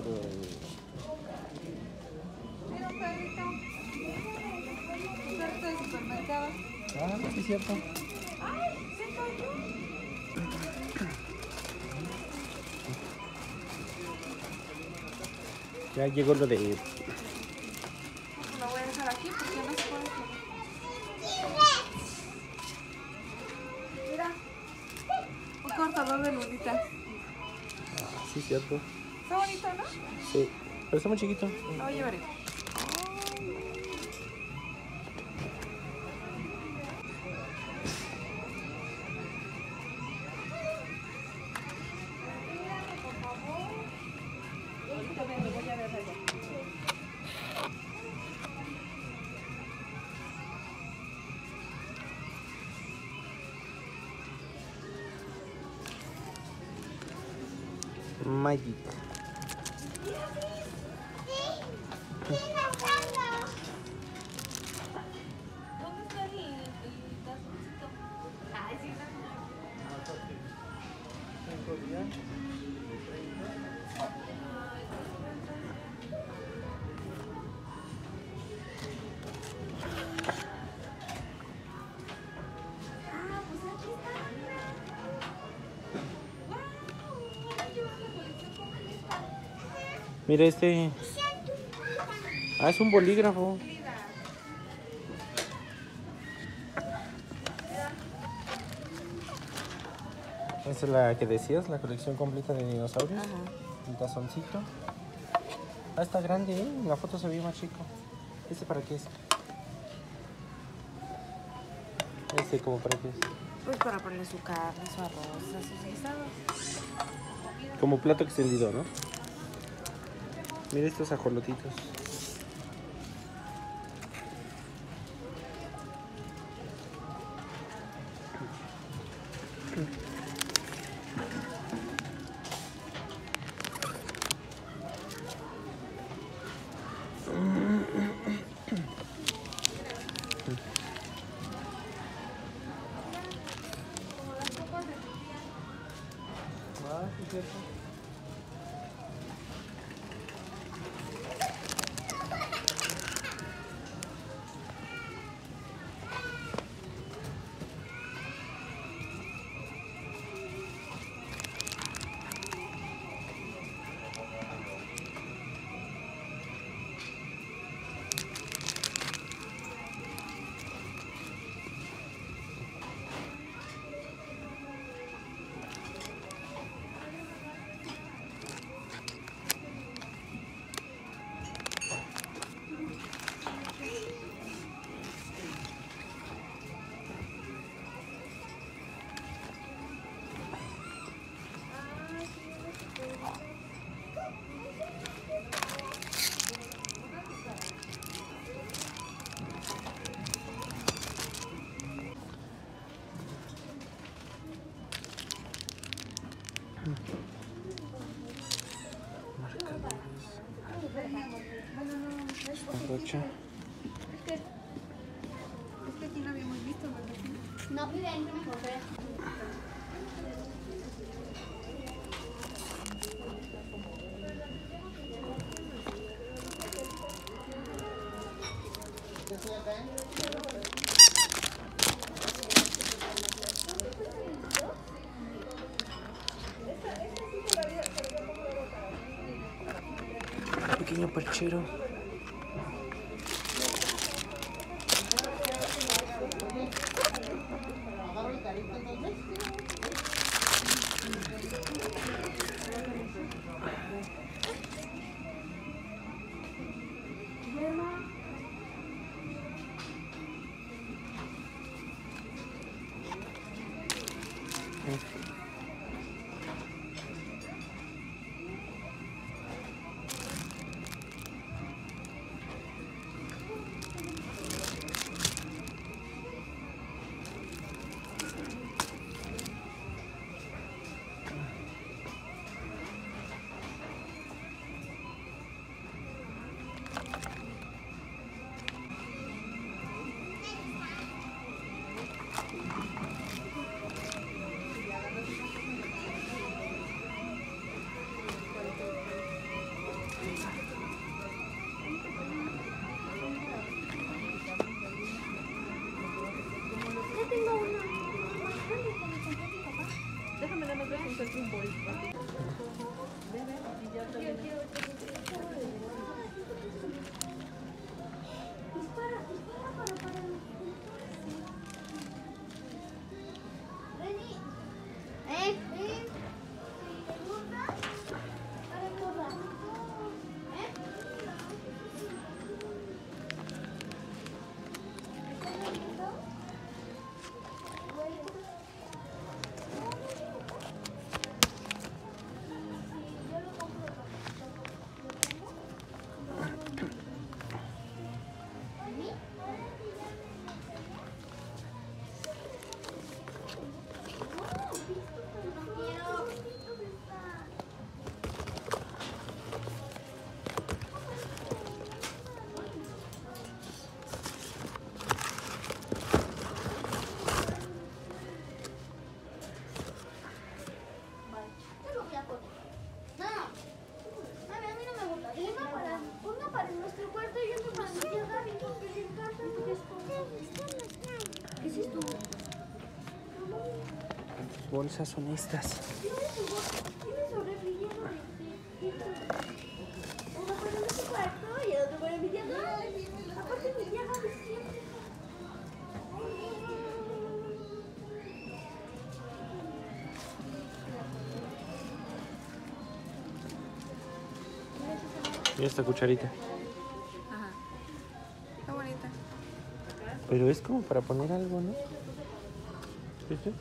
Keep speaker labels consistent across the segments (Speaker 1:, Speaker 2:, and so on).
Speaker 1: Mira un perrito. Un perrito de supermercado.
Speaker 2: Ah, sí, es cierto.
Speaker 1: ¡Ay! ¡Se cayó!
Speaker 2: Ya llegó lo de...
Speaker 1: Lo voy a dejar aquí porque no se puede subir. Mira. Un cortador de luditas.
Speaker 2: Ah, sí, es cierto.
Speaker 1: Está bonito, ¿no?
Speaker 2: Sí, pero está muy chiquito.
Speaker 1: Lo voy a llevar.
Speaker 2: Magic.
Speaker 1: ¿Dónde está el tazoncito? Ay, sí, ah, pues aquí está. ¡Wow! Voy a llevar la colección completa.
Speaker 2: Mira este. Ah, es un bolígrafo. Esa es la que decías, la colección completa de dinosaurios.
Speaker 1: Ajá.
Speaker 2: El tazoncito. Ah, está grande, ¿eh? En la foto se ve más chico. ¿Este para qué es? ¿Este como para qué es?
Speaker 1: Pues para ponerle su carne, su arroz, sus guisados.
Speaker 2: Como plato extendido, ¿no? Mira estos ajolotitos. Ah, sí, es cierto. Brocha.
Speaker 1: Es que aquí no habíamos visto, ¿verdad?
Speaker 3: No, mira, entra mejor, vea.
Speaker 2: Pequeño perchero. las bolsas son estas. Y esta cucharita.
Speaker 1: Ajá. Qué bonita.
Speaker 2: Pero es como para poner algo, ¿no? ¿Viste?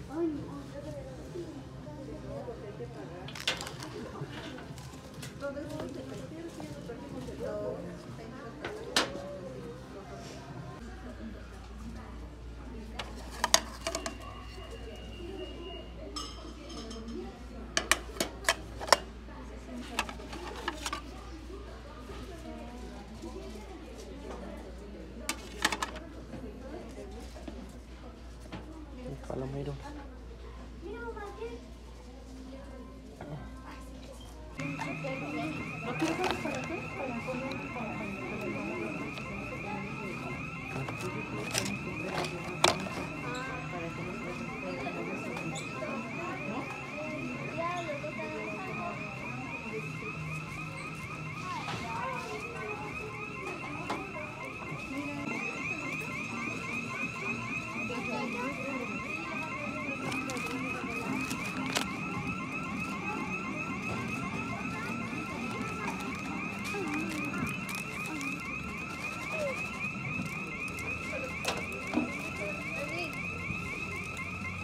Speaker 2: Palomero.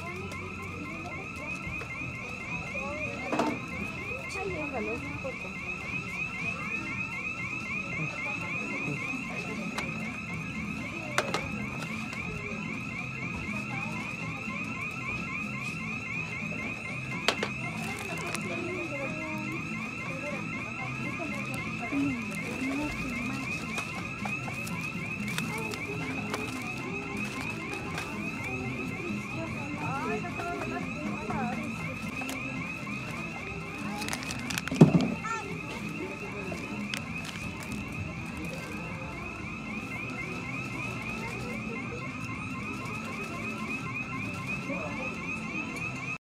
Speaker 1: Ay, déjalo, no importa.